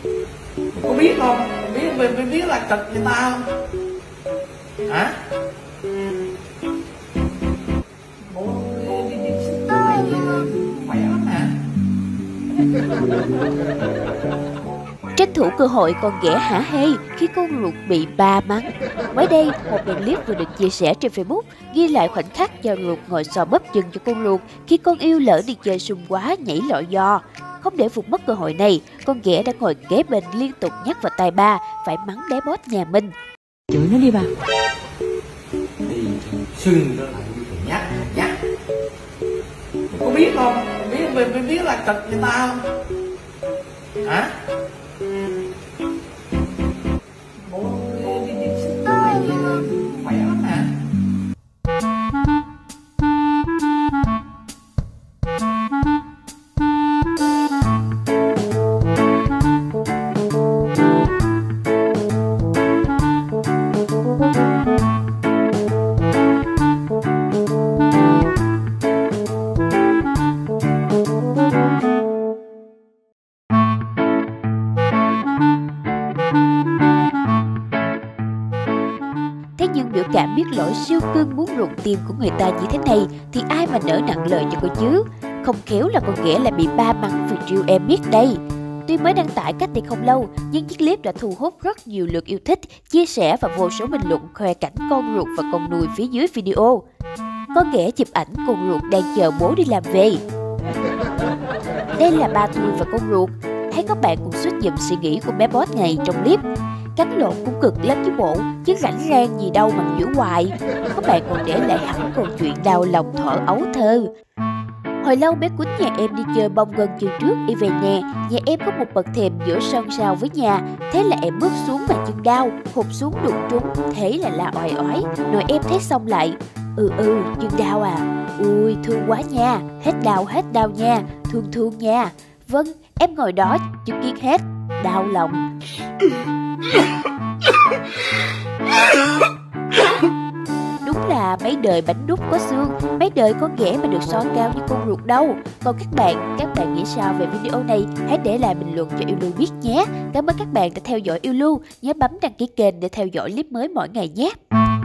Mày có biết không? Mày biết là cực người ta không? Hả? Ủa, đi xin mày khỏe lắm hả? Tranh thủ cơ hội con ghẻ hả hê khi con ruột bị ba mắng. Mới đây, một đoạn clip vừa được chia sẻ trên Facebook ghi lại khoảnh khắc cha ruột ngồi xoa bóp chân cho con ruột khi con yêu lỡ đi chơi sung quá nhảy lọ giò. Không để vụt mất cơ hội này, con ghẻ đã ngồi kế bên liên tục nhắc vào tai ba phải mắng bé boss nhà mình. Chửi nó đi bà. Đi sưng nó lại như thằng nhắc. Mày có biết không? Mày biết là cực người ta không? Hả? Ủa, đi xin mày khỏe lắm hả? Thế nhưng biểu cảm biết lỗi siêu cưng muốn rụng tim của người ta như thế này thì ai mà nỡ nặng lời cho cô chứ? Không khéo là con ghẻ lại bị ba mắng vì trêu em biết đây. Tuy mới đăng tải cách đây không lâu, nhưng chiếc clip đã thu hút rất nhiều lượt yêu thích, chia sẻ và vô số bình luận khoe cảnh con ruột và con nuôi phía dưới video. Con ghẻ chụp ảnh con ruột đang chờ bố đi làm về. Đây là ba tôi và con ruột. Hay các bạn cùng xuất dùm suy nghĩ của bé boss này trong clip. Cắn lộn cũng cực lắm chứ bộ, chứ rảnh rang gì đâu mà giễu hoài. Các bạn còn để lại hẳn câu chuyện đau lòng thuở ấu thơ. Hồi lâu bé Quýnh nhà em đi chơi bông gân chân trước đi về nhà em có một bậc thềm giữa sân sau với nhà. Thế là em bước xuống mà chân đau, hụt xuống đụng trúng, thế là la oai oái. Rồi em thấy xong lại, chân đau à, ui thương quá nha, hết đau nha, thương nha. Vâng, em ngồi đó chứng kiến hết, đau lòng. Đúng là mấy đời bánh đúc có xương, mấy đời con ghẻ mà được so cao như con ruột đâu. Còn các bạn nghĩ sao về video này? Hãy để lại bình luận cho Yêu Lưu biết nhé. Cảm ơn các bạn đã theo dõi Yêu Lưu. Nhớ bấm đăng ký kênh để theo dõi clip mới mỗi ngày nhé.